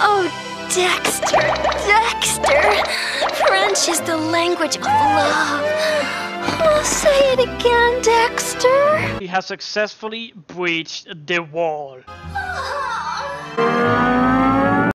Oh, Dexter, Dexter. French is the language of love. Oh, say it again, Dexter. He has successfully breached the wall.